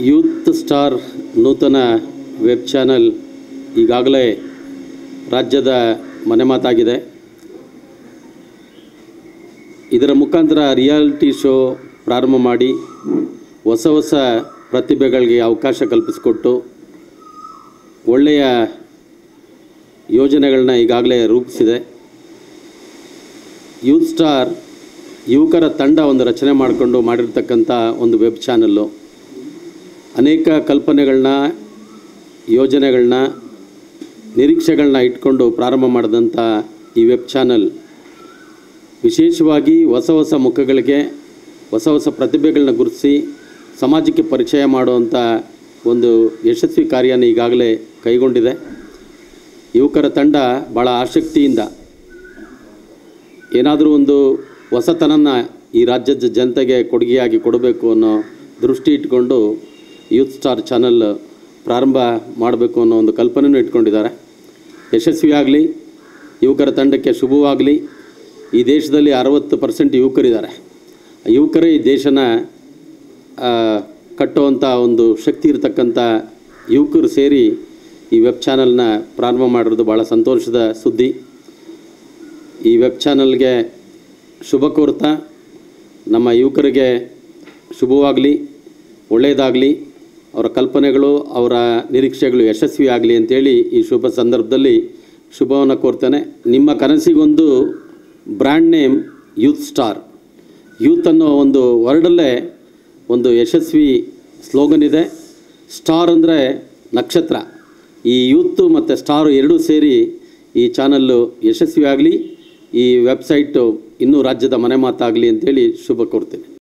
Youth star ನೂತನ web channel ಈಗಾಗಲೇ ರಾಜ್ಯದ ಮನೆಮಾತಾಗಿದೆ. ಇದರ ಮುಖಾಂತರ ರಿಯಾಲಿಟಿ ಶೋ ಪ್ರಾರಂಭ ಮಾಡಿ ಹೊಸ ಹೊಸ ಪ್ರತಿಭೆಗಳಿಗೆ ಅವಕಾಶ ಕಲ್ಪಿಸಿಕೊಟ್ಟು ಒಳ್ಳೆಯ ಯೋಜನೆಗಳನ್ನ ಈಗಾಗಲೇ ರೂಪಿಸಿದೆ. ಯೂತ್ ಸ್ಟಾರ್ ಯುವಕರ ತಂಡ ಒಂದು ರಚನೆ ಮಾಡಿಕೊಂಡು ಮಾಡಿರ್ತಕ್ಕಂಥ ಒಂದು ವೆಬ್ ಚಾನಲ್ಲು. ಅನೇಕ ಕಲ್ಪನೆಗಳನ್ನ, ಯೋಜನೆಗಳನ್ನ, ನಿರೀಕ್ಷೆಗಳನ್ನ ಇಟ್ಕೊಂಡು ಪ್ರಾರಂಭ ಮಾಡಿದಂಥ ಈ ವೆಬ್ ಚಾನಲ್ ವಿಶೇಷವಾಗಿ ಹೊಸ ಹೊಸ ಮುಖಗಳಿಗೆ, ಹೊಸ ಹೊಸ ಪ್ರತಿಭೆಗಳನ್ನ ಗುರುತಿಸಿ ಸಮಾಜಕ್ಕೆ ಪರಿಚಯ ಮಾಡುವಂಥ ಒಂದು ಯಶಸ್ವಿ ಕಾರ್ಯನ ಈಗಾಗಲೇ ಕೈಗೊಂಡಿದೆ. ಯುವಕರ ತಂಡ ಭಾಳ ಆಸಕ್ತಿಯಿಂದ ಏನಾದರೂ ಒಂದು ಹೊಸತನನ ಈ ರಾಜ್ಯದ ಜನತೆಗೆ ಕೊಡುಗೆಯಾಗಿ ಕೊಡಬೇಕು ಅನ್ನೋ ದೃಷ್ಟಿ ಇಟ್ಕೊಂಡು ಯೂತ್ ಸ್ಟಾರ್ ಚಾನಲ್ ಪ್ರಾರಂಭ ಮಾಡಬೇಕು ಅನ್ನೋ ಒಂದು ಕಲ್ಪನೆಯನ್ನು ಇಟ್ಕೊಂಡಿದ್ದಾರೆ. ಯಶಸ್ವಿಯಾಗಲಿ, ಯುವಕರ ತಂಡಕ್ಕೆ ಶುಭವಾಗಲಿ. ಈ ದೇಶದಲ್ಲಿ 60% ಯುವಕರಿದ್ದಾರೆ. ಯುವಕರೇ ಈ ದೇಶನ ಕಟ್ಟುವಂಥ ಒಂದು ಶಕ್ತಿ ಇರತಕ್ಕಂಥ ಯುವಕರು ಸೇರಿ ಈ ವೆಬ್ ಚಾನಲ್ನ ಪ್ರಾರಂಭ ಮಾಡಿರೋದು ಭಾಳ ಸಂತೋಷದ ಸುದ್ದಿ. ಈ ವೆಬ್ ಚಾನಲ್ಗೆ ಶುಭ ಕೋರ್ತಾ ನಮ್ಮ ಯುವಕರಿಗೆ ಶುಭವಾಗಲಿ, ಒಳ್ಳೆಯದಾಗಲಿ, ಅವರ ಕಲ್ಪನೆಗಳು, ಅವರ ನಿರೀಕ್ಷೆಗಳು ಯಶಸ್ವಿಯಾಗಲಿ ಅಂತೇಳಿ ಈ ಶುಭ ಸಂದರ್ಭದಲ್ಲಿ ಶುಭವನ್ನು ಕೋರ್ತೇನೆ. ನಿಮ್ಮ ಕನಸಿಗೊಂದು brand name youth star. Youth ಅನ್ನೋ ಒಂದು ವರ್ಡಲ್ಲೇ ಒಂದು ಯಶಸ್ವಿ ಸ್ಲೋಗನ್ ಇದೆ. ಸ್ಟಾರ್ ಅಂದರೆ ನಕ್ಷತ್ರ. ಈ ಯೂತ್ ಮತ್ತು ಸ್ಟಾರ್ ಎರಡೂ ಸೇರಿ ಈ ಚಾನಲ್ಲು ಯಶಸ್ವಿಯಾಗಲಿ, ಈ ವೆಬ್ಸೈಟು ಇನ್ನೂ ರಾಜ್ಯದ ಮನೆ ಮಾತಾಗಲಿ ಅಂತೇಳಿ ಶುಭ ಕೋರ್ತೇನೆ.